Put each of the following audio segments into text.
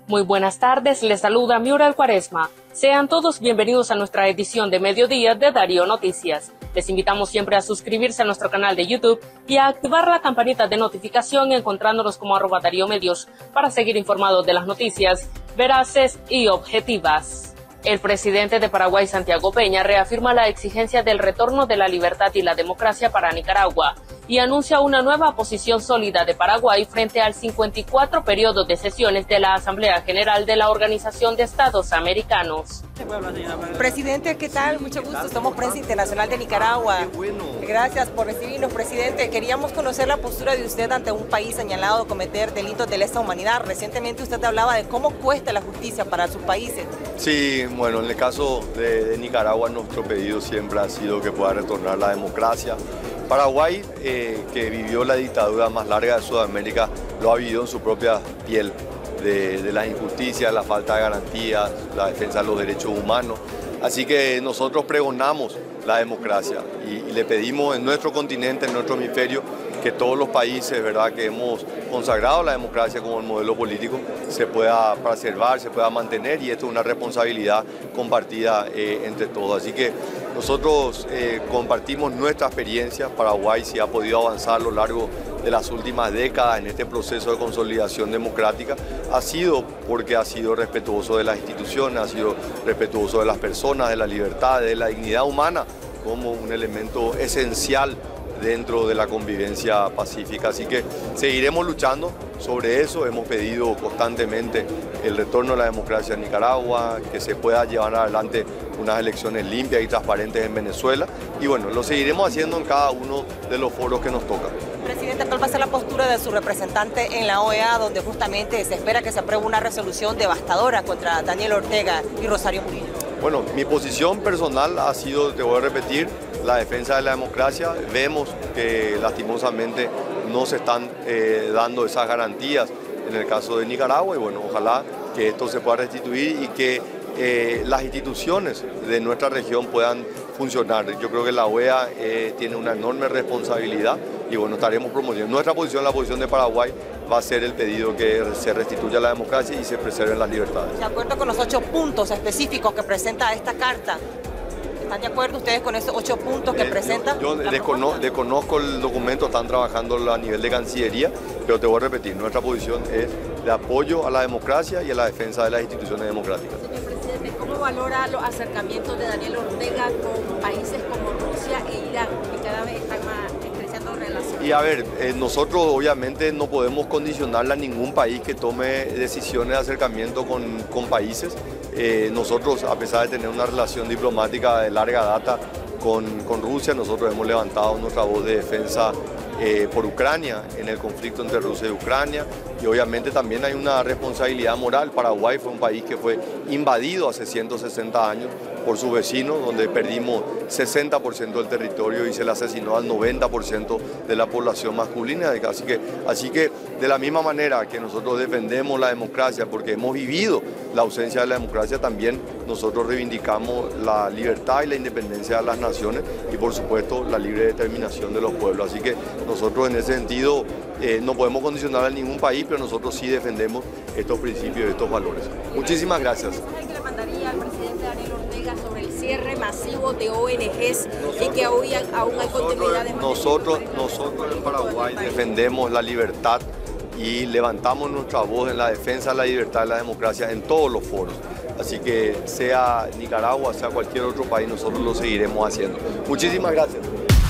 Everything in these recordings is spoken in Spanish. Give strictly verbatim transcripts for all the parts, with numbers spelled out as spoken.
Muy buenas tardes, les saluda Miura Cuaresma. Sean todos bienvenidos a nuestra edición de mediodía de Darío Noticias. Les invitamos siempre a suscribirse a nuestro canal de YouTube y a activar la campanita de notificación encontrándonos como arroba Darío Medios para seguir informados de las noticias veraces y objetivas. El presidente de Paraguay, Santiago Peña, reafirma la exigencia del retorno de la libertad y la democracia para Nicaragua y anuncia una nueva posición sólida de Paraguay frente al cincuenta y cuatro periodo de sesiones de la Asamblea General de la Organización de Estados Americanos. Presidente, ¿qué tal? Mucho gusto. Somos Prensa Internacional de Nicaragua. Gracias por recibirnos, presidente. Queríamos conocer la postura de usted ante un país señalado de cometer delitos de lesa humanidad. Recientemente usted hablaba de cómo cuesta la justicia para sus países. Sí, bueno, en el caso de, de Nicaragua, nuestro pedido siempre ha sido que pueda retornar la democracia. Paraguay, eh, que vivió la dictadura más larga de Sudamérica, lo ha vivido en su propia piel, de, de las injusticias, la falta de garantías, la defensa de los derechos humanos. Así que nosotros pregonamos la democracia y, y le pedimos en nuestro continente, en nuestro hemisferio, que todos los países, ¿verdad?, que hemos consagrado la democracia como el modelo político se pueda preservar, se pueda mantener, y esto es una responsabilidad compartida eh, entre todos. Así que nosotros eh, compartimos nuestra experiencia. Paraguay sí ha podido avanzar a lo largo de las últimas décadas en este proceso de consolidación democrática. Ha sido porque ha sido respetuoso de las instituciones, ha sido respetuoso de las personas, de la libertad, de la dignidad humana como un elemento esencial dentro de la convivencia pacífica. Así que seguiremos luchando sobre eso. Hemos pedido constantemente el retorno de la democracia en Nicaragua, que se pueda llevar adelante unas elecciones limpias y transparentes en Venezuela, y bueno, lo seguiremos haciendo en cada uno de los foros que nos tocan. Presidente, ¿cuál va a ser la postura de su representante en la O E A, donde justamente se espera que se apruebe una resolución devastadora contra Daniel Ortega y Rosario Murillo? Bueno, mi posición personal ha sido, te voy a repetir, la defensa de la democracia. Vemos que lastimosamente no se están eh, dando esas garantías en el caso de Nicaragua, y bueno, ojalá que esto se pueda restituir y que eh, las instituciones de nuestra región puedan funcionar. Yo creo que la O E A eh, tiene una enorme responsabilidad y bueno, estaremos promoviendo. Nuestra posición, la posición de Paraguay, va a ser el pedido que se restituya la democracia y se preserven las libertades. De acuerdo con los ocho puntos específicos que presenta esta carta, ¿están de acuerdo ustedes con esos ocho puntos que eh, presenta? Yo, yo descono, desconozco el documento, están trabajando a nivel de Cancillería, pero te voy a repetir, nuestra posición es de apoyo a la democracia y a la defensa de las instituciones democráticas. Señor presidente, ¿cómo valora los acercamientos de Daniel Ortega con países como Rusia e Irán, que cada vez están más estrechando relaciones? Y a ver, eh, nosotros obviamente no podemos condicionarle a ningún país que tome decisiones de acercamiento con, con países. Eh, nosotros, a pesar de tener una relación diplomática de larga data con, con Rusia, nosotros hemos levantado nuestra voz de defensa eh, por Ucrania, en el conflicto entre Rusia y Ucrania, y obviamente también hay una responsabilidad moral. Paraguay fue un país que fue invadido hace ciento sesenta años por sus vecinos, donde perdimos sesenta por ciento del territorio y se le asesinó al noventa por ciento de la población masculina. Así que, así que de la misma manera que nosotros defendemos la democracia porque hemos vivido la ausencia de la democracia, también nosotros reivindicamos la libertad y la independencia de las naciones y por supuesto la libre determinación de los pueblos. Así que nosotros en ese sentido eh, no podemos condicionar a ningún país, pero nosotros sí defendemos estos principios y estos valores. Muchísimas gracias. ¿Qué le mandaría al presidente Daniel Ortega sobre el cierre masivo de O N Ges y que aún hay, aún hay continuidad de... Nosotros, nosotros en Paraguay defendemos la libertad y levantamos nuestra voz en la defensa de la libertad y la democracia en todos los foros. Así que sea Nicaragua, sea cualquier otro país, nosotros lo seguiremos haciendo. Muchísimas gracias.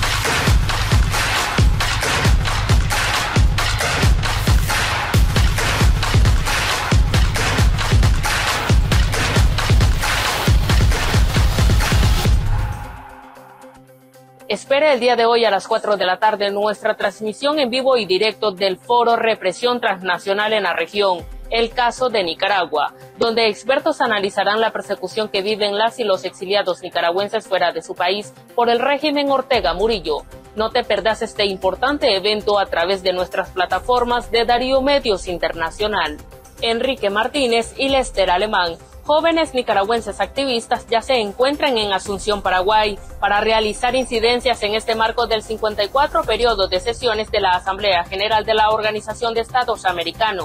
Espere el día de hoy a las cuatro de la tarde nuestra transmisión en vivo y directo del Foro Represión Transnacional en la Región, el caso de Nicaragua, donde expertos analizarán la persecución que viven las y los exiliados nicaragüenses fuera de su país por el régimen Ortega Murillo. No te perdas este importante evento a través de nuestras plataformas de Darío Medios Internacional. Enrique Martínez y Lester Alemán, jóvenes nicaragüenses activistas, ya se encuentran en Asunción, Paraguay, para realizar incidencias en este marco del cincuenta y cuatro periodo de sesiones de la Asamblea General de la Organización de Estados Americanos,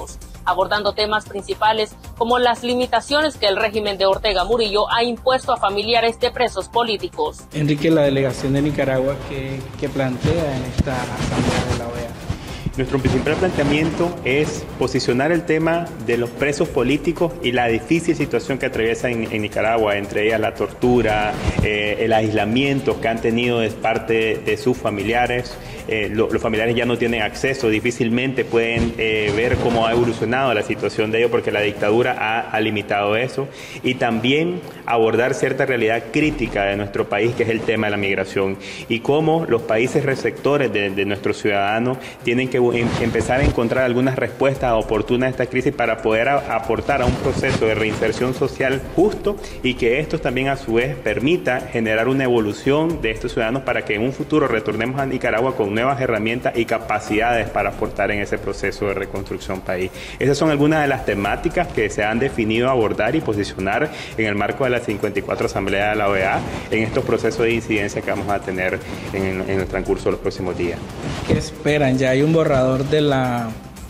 abordando temas principales como las limitaciones que el régimen de Ortega Murillo ha impuesto a familiares de presos políticos. Enrique, la delegación de Nicaragua, ¿qué, qué plantea en esta asamblea de la O E A? Nuestro principal planteamiento es posicionar el tema de los presos políticos y la difícil situación que atraviesan en, en Nicaragua, entre ellas la tortura, eh, el aislamiento que han tenido de parte de sus familiares. Eh, lo, los familiares ya no tienen acceso, difícilmente pueden eh, ver cómo ha evolucionado la situación de ellos porque la dictadura ha, ha limitado eso. Y también abordar cierta realidad crítica de nuestro país, que es el tema de la migración, y cómo los países receptores de, de nuestros ciudadanos tienen que empezar a encontrar algunas respuestas oportunas a esta crisis para poder a, aportar a un proceso de reinserción social justo, y que esto también a su vez permita generar una evolución de estos ciudadanos para que en un futuro retornemos a Nicaragua con nuevas herramientas y capacidades para aportar en ese proceso de reconstrucción país. Esas son algunas de las temáticas que se han definido abordar y posicionar en el marco de la cincuenta y cuatro Asamblea de la O E A en estos procesos de incidencia que vamos a tener en, en el transcurso de los próximos días. ¿Qué esperan? Ya hay un borrador de la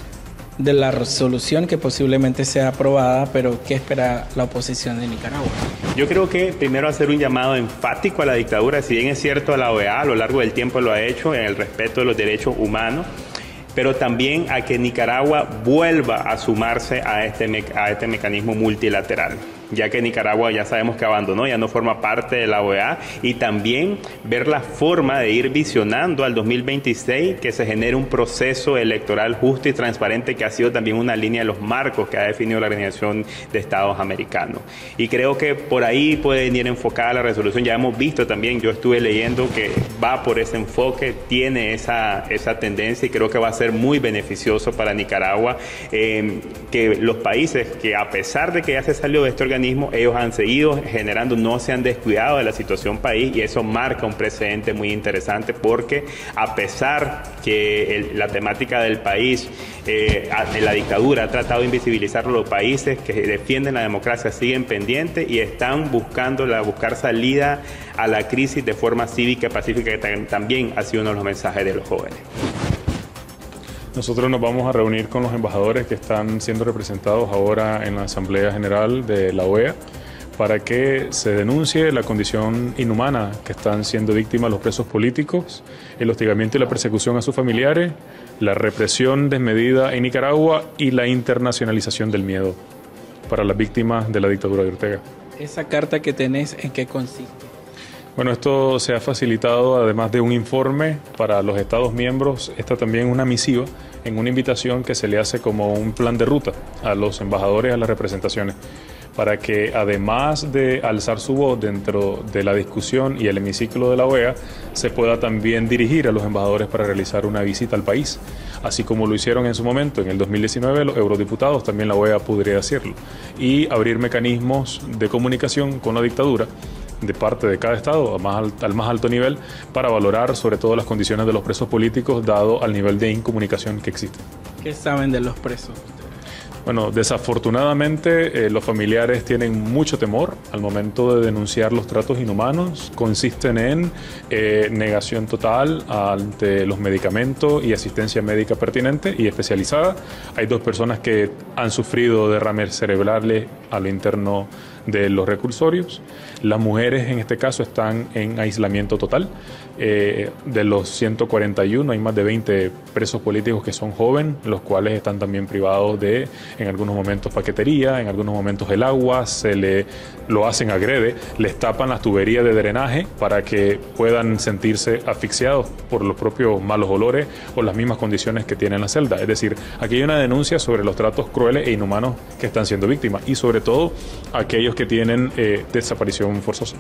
de la resolución que posiblemente sea aprobada, pero ¿qué espera la oposición de Nicaragua? Yo creo que primero hacer un llamado enfático a la dictadura, si bien es cierto la O E A a lo largo del tiempo lo ha hecho en el respeto de los derechos humanos, pero también a que Nicaragua vuelva a sumarse a este, me a este mecanismo multilateral, ya que Nicaragua ya sabemos que abandonó, ya no forma parte de la O E A, y también ver la forma de ir visionando al dos mil veintiséis que se genere un proceso electoral justo y transparente, que ha sido también una línea de los marcos que ha definido la Organización de Estados Americanos. Y creo que por ahí puede venir enfocada la resolución. Ya hemos visto también, yo estuve leyendo que va por ese enfoque, tiene esa, esa tendencia, y creo que va a ser muy beneficioso para Nicaragua, eh, que los países que a pesar de que ya se salió de este organismo, ellos han seguido generando, no se han descuidado de la situación país, y eso marca un precedente muy interesante, porque a pesar que el, la temática del país, eh, la dictadura ha tratado de invisibilizar, los países que defienden la democracia siguen pendientes y están buscando la, buscar salida a la crisis de forma cívica y pacífica, que también ha sido uno de los mensajes de los jóvenes. Nosotros nos vamos a reunir con los embajadores que están siendo representados ahora en la Asamblea General de la O E A para que se denuncie la condición inhumana que están siendo víctimas los presos políticos, el hostigamiento y la persecución a sus familiares, la represión desmedida en Nicaragua y la internacionalización del miedo para las víctimas de la dictadura de Ortega. ¿Esa carta que tenés, en qué consiste? Bueno, esto se ha facilitado, además de un informe para los Estados miembros, esta también una misiva en una invitación que se le hace como un plan de ruta a los embajadores, a las representaciones, para que además de alzar su voz dentro de la discusión y el hemiciclo de la O E A, se pueda también dirigir a los embajadores para realizar una visita al país, así como lo hicieron en su momento, en el dos mil diecinueve, los eurodiputados, también la O E A podría hacerlo, y abrir mecanismos de comunicación con la dictadura de parte de cada estado, más al más alto nivel, para valorar sobre todo las condiciones de los presos políticos, dado al nivel de incomunicación que existe. ¿Qué saben de los presos? Bueno, desafortunadamente eh, los familiares tienen mucho temor al momento de denunciar los tratos inhumanos. Consisten en eh, negación total ante los medicamentos y asistencia médica pertinente y especializada. Hay dos personas que han sufrido derrames cerebrales a lo interno de los recursorios. Las mujeres en este caso están en aislamiento total. Eh, de los ciento cuarenta y uno hay más de veinte presos políticos que son jóvenes, los cuales están también privados de, en algunos momentos, paquetería, en algunos momentos el agua, se le lo hacen agrede, les tapan las tuberías de drenaje para que puedan sentirse asfixiados por los propios malos olores o las mismas condiciones que tienen en la celda. Es decir, aquí hay una denuncia sobre los tratos crueles e inhumanos que están siendo víctimas, y sobre todo aquellos que tienen eh, desaparición forzosa.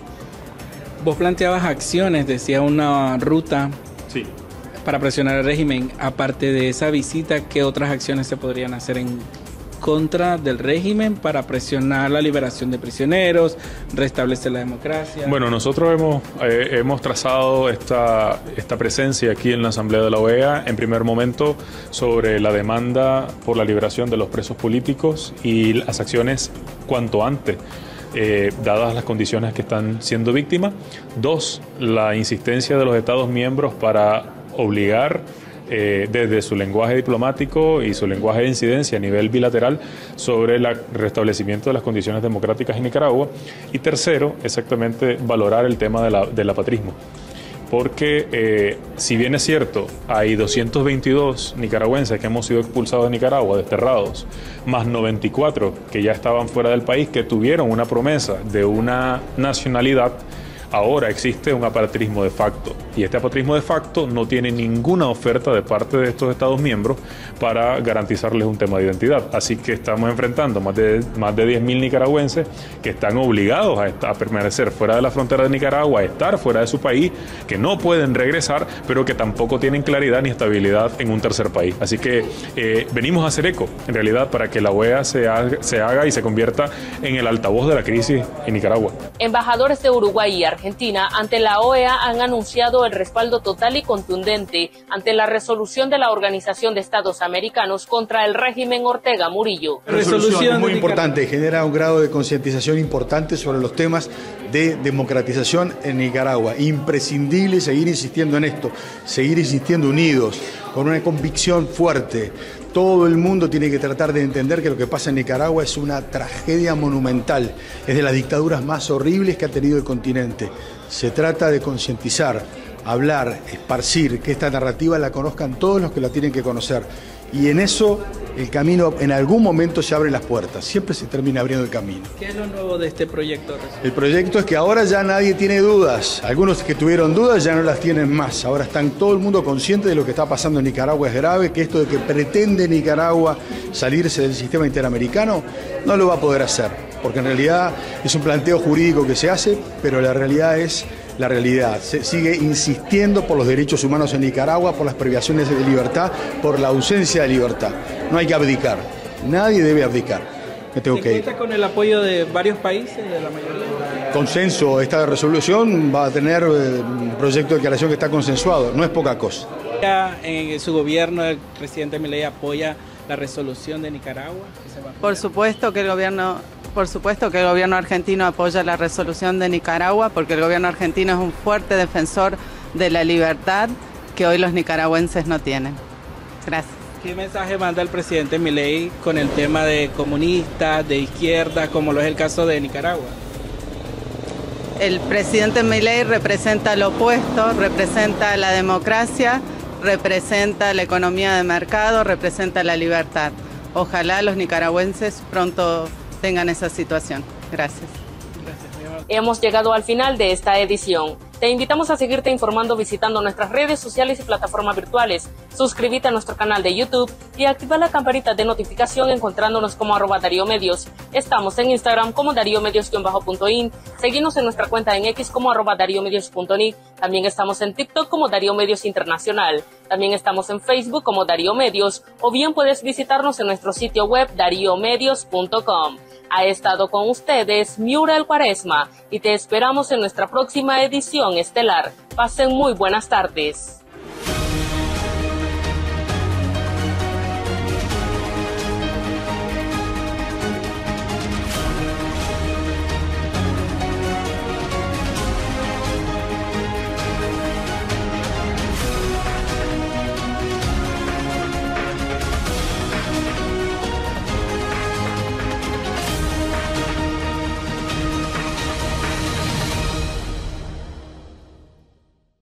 Vos planteabas acciones, decía una ruta sí. para presionar al régimen. Aparte de esa visita, ¿qué otras acciones se podrían hacer en contra del régimen para presionar la liberación de prisioneros, restablecer la democracia? Bueno, nosotros hemos, eh, hemos trazado esta, esta presencia aquí en la Asamblea de la O E A, en primer momento, sobre la demanda por la liberación de los presos políticos y las acciones cuanto antes. Eh, dadas las condiciones que están siendo víctimas. Dos, la insistencia de los Estados miembros para obligar eh, desde su lenguaje diplomático y su lenguaje de incidencia a nivel bilateral sobre el restablecimiento de las condiciones democráticas en Nicaragua. Y tercero, exactamente valorar el tema de la, del apatrismo. Porque eh, si bien es cierto, hay doscientos veintidós nicaragüenses que hemos sido expulsados de Nicaragua, desterrados, más noventa y cuatro que ya estaban fuera del país, que tuvieron una promesa de una nacionalidad, ahora existe un apatrismo de facto. Y este apatrismo de facto no tiene ninguna oferta de parte de estos Estados miembros para garantizarles un tema de identidad. Así que estamos enfrentando más de, más de diez mil nicaragüenses que están obligados a, a permanecer fuera de la frontera de Nicaragua, a estar fuera de su país, que no pueden regresar, pero que tampoco tienen claridad ni estabilidad en un tercer país. Así que eh, venimos a hacer eco, en realidad, para que la O E A se haga, se haga y se convierta en el altavoz de la crisis en Nicaragua. Embajadores de Uruguay y Argentina ante la O E A han anunciado el respaldo total y contundente ante la resolución de la Organización de Estados Americanos contra el régimen Ortega Murillo. La resolución es muy importante, genera un grado de concientización importante sobre los temas de democratización en Nicaragua. Imprescindible seguir insistiendo en esto, seguir insistiendo unidos, con una convicción fuerte. Todo el mundo tiene que tratar de entender que lo que pasa en Nicaragua es una tragedia monumental, es de las dictaduras más horribles que ha tenido el continente. Se trata de concientizar, hablar, esparcir, que esta narrativa la conozcan todos los que la tienen que conocer. Y en eso el camino, en algún momento se abren las puertas, siempre se termina abriendo el camino. ¿Qué es lo nuevo de este proyecto? El proyecto es que ahora ya nadie tiene dudas, algunos que tuvieron dudas ya no las tienen más, ahora están todo el mundo consciente de lo que está pasando en Nicaragua es grave, que esto de que pretende Nicaragua salirse del sistema interamericano no lo va a poder hacer, porque en realidad es un planteo jurídico que se hace, pero la realidad es la realidad. Se sigue insistiendo por los derechos humanos en Nicaragua, por las privaciones de libertad, por la ausencia de libertad. No hay que abdicar. Nadie debe abdicar. Me tengo que ir. ¿Cuenta con el apoyo de varios países, de la mayoría? Consenso. Esta resolución va a tener un proyecto de declaración que está consensuado. No es poca cosa. En su gobierno, el presidente Milei apoya la resolución de Nicaragua. Por supuesto que el gobierno... Por supuesto que el gobierno argentino apoya la resolución de Nicaragua porque el gobierno argentino es un fuerte defensor de la libertad que hoy los nicaragüenses no tienen. Gracias. ¿Qué mensaje manda el presidente Milei con el tema de comunistas, de izquierda, como lo es el caso de Nicaragua? El presidente Milei representa lo opuesto, representa la democracia, representa la economía de mercado, representa la libertad. Ojalá los nicaragüenses pronto tengan esa situación. Gracias. Gracias. Hemos llegado al final de esta edición. Te invitamos a seguirte informando visitando nuestras redes sociales y plataformas virtuales. Suscríbete a nuestro canal de YouTube y activa la campanita de notificación encontrándonos como arroba Darío Medios. Estamos en Instagram como Darío Medios-in. Seguimos en nuestra cuenta en X como arroba Darío Medios.ni. También estamos en TikTok como Darío Medios Internacional. También estamos en Facebook como Darío Medios o bien puedes visitarnos en nuestro sitio web darío medios punto com. Ha estado con ustedes Miura Cuaresma y te esperamos en nuestra próxima edición estelar. Pasen muy buenas tardes.